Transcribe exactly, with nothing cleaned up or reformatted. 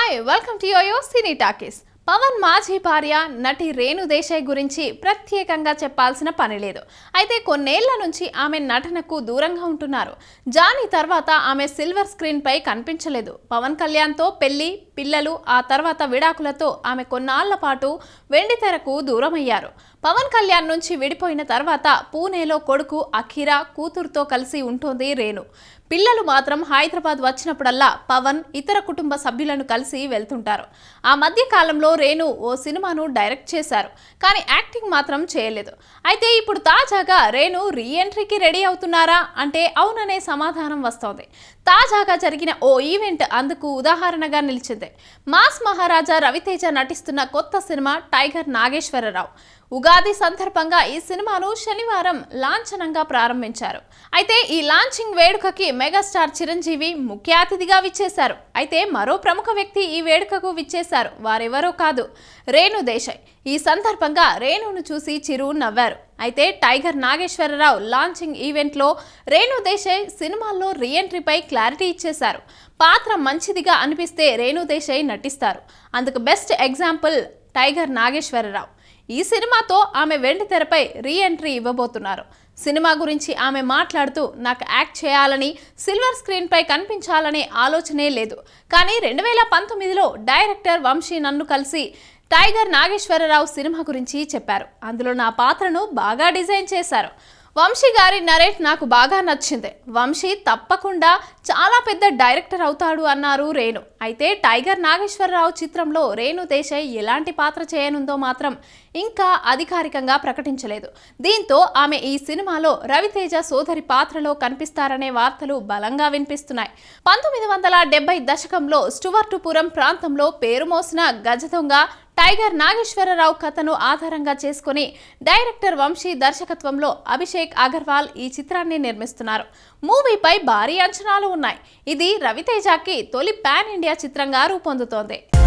Hi, welcome to YOYO Cine Talkies. Pawan మాజీ భార్య నటి రేణుదేశాయ్ గురించి ప్రత్యేకంగా చెప్పాల్సిన పని లేదు. అయితే కొన్నేళ్ల నుంచి ఆమె నటనకు దూరంగా ఉంటున్నారు. జానీ తర్వాత ఆమె సిల్వర్ స్క్రీన్ పై కనిపించలేదు. పవన్ కళ్యాణ్ తో పెళ్లి, పిల్లలు, ఆ తర్వాత విడాకులతో ఆమె కొన్నాళ్ల పాటు వెండితెరకు దూరమయ్యారు. పవన్ కళ్యాణ్ నుంచి విడిపోయిన తర్వాత పూణేలో కొడుకు అఖిరా, కూతురుతో కలిసి ఉంటుంది రేణు. పిల్లలు మాత్రం హైదరాబాద్ వచ్చినప్పుడల్లా పవన్ ఇతర కుటుంబ సభ్యులను కలిసి వెళ్తుంటారు. ఆ మధ్య కాలంలో రేణు ఓ సినిమాను డైరెక్ట్ చేశారు, కానీ యాక్టింగ్ మాత్రం చేయలేదు. అయితే ఇప్పుడు తాజాగా రేణు రీఎంట్రీకి రెడీ అవుతున్నారా అంటే అవుననే సమాధానం వస్తోంది. తాజాగా జరిగిన ఓ ఈవెంట్ అందుకు ఉదాహరణగా నిలిచింది. మాస్ మహారాజా రవి తేజ నటిస్తున్న కొత్త సినిమా టైగర్ నాగేశ్వరరావు. ఉగాది సందర్భంగా ఈ సినిమాను శనివారం లాంఛనంగా ప్రారంభించారు. అయితే ఈ లాంచింగ్ వేడుకకి మెగాస్టార్ చిరంజీవి ముఖ్య అతిథిగా విచ్చేశారు. అయితే మరో ప్రముఖ వ్యక్తి ఈ వేడుకకు విచ్చేశారు. వారెవరో కాదు, రేణుదేశాయ్. ఈ సందర్భంగా రేణును చూసి చిరు నవ్వారు. అయితే టైగర్ నాగేశ్వరరావు లాంచింగ్ ఈవెంట్లో రేణుదేశాయ్ సినిమాల్లో రీఎంట్రీపై క్లారిటీ ఇచ్చేశారు. పాత్ర మంచిదిగా అనిపిస్తే రేణుదేశాయ్ నటిస్తారు. అందుకు బెస్ట్ ఎగ్జాంపుల్ టైగర్ నాగేశ్వరరావు. ఈ సినిమాతో ఆమె వెండితెరపై రీఎంట్రీ ఇవ్వబోతున్నారు. సినిమా గురించి ఆమె మాట్లాడుతూ, నాకు యాక్ట్ చేయాలని, సిల్వర్ స్క్రీన్ పై కనిపించాలనే ఆలోచనే లేదు. కానీ రెండు వేల పంతొమ్మిదిలో డైరెక్టర్ వంశీ నన్ను కలిసి టైగర్ నాగేశ్వరరావు సినిమా గురించి చెప్పారు. అందులో నా పాత్రను బాగా డిజైన్ చేశారు. వంశీ గారి నరేట్ నాకు బాగా నచ్చింది. వంశీ తప్పకుండా చాలా పెద్ద డైరెక్టర్ అవుతాడు అన్నారు రేణు. అయితే టైగర్ నాగేశ్వరరావు చిత్రంలో రేణుదేశాయ్ ఎలాంటి పాత్ర చేయనుందో మాత్రం ఇంకా అధికారికంగా ప్రకటించలేదు. దీంతో ఆమె ఈ సినిమాలో రవితేజ సోదరి పాత్రలో కనిపిస్తారనే వార్తలు బలంగా వినిపిస్తున్నాయి. పంతొమ్మిది వందల డెబ్బై దశకంలో స్టువర్టుపురం ప్రాంతంలో పేరు మోసిన గజదొంగ టైగర్ నాగేశ్వరరావు కథను ఆధారంగా చేసుకుని డైరెక్టర్ వంశీ దర్శకత్వంలో అభిషేక్ అగర్వాల్ ఈ చిత్రాన్ని నిర్మిస్తున్నారు. మూవీపై భారీ అంచనాలు ఉన్నాయి. ఇది రవితేజకి తొలి పాన్ ఇండియా చిత్రంగా రూపొందుతోంది.